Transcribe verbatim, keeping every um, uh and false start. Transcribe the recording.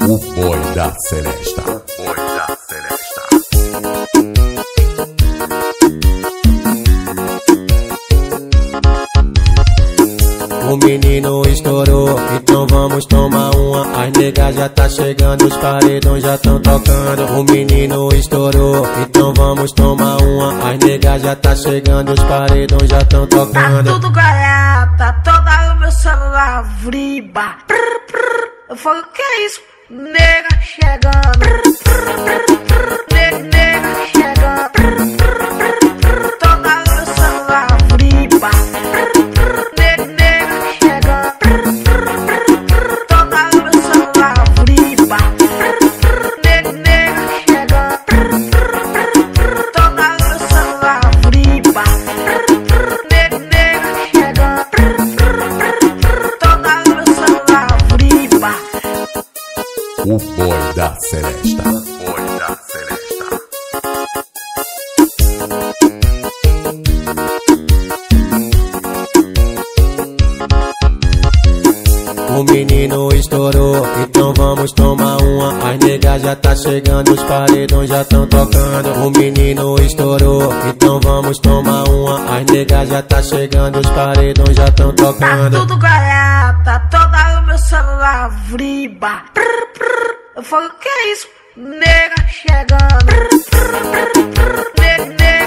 O Boy da Celesta. O Boy da Celesta. O menino estourou, então vamos tomar uma. As negas já tá chegando, os paredões já tão tocando. O menino estourou, então vamos tomar uma. As negas já tá chegando, os paredões já tão tocando. Tá tudo garata, toda o meu celular vriba. Prr, prr. Eu falo, o que é isso? Nega chegando. Prr, prr, prr. Ne- Nega chegando. Prr, prr, prr. Toda o meu celular vriba. Prr, prr. Ne- Nega chegando. Prr, prr, prr. Toda o meu celular vriba. Prr, prr. Ne- Nega chegando. Prr, prr, prr. Toda o meu celular vriba. Prr, prr. Ne- Nega chegando. Prr, prr, prr. Toda o meu celular vriba. O Boy da Celesta. O Boy da Celesta. O menino estourou, então vamos tomar uma. As negas já tá chegando, os paredões já tão tocando. O menino estourou, então vamos tomar uma. As negas já tá chegando, os paredões já tão Tá tocando. tudo garata, toda o meu celular vriba. Prr, prr. Eu falo, o que é isso? Nega chegando. Prr, prr, prr, prr. Ne- Nega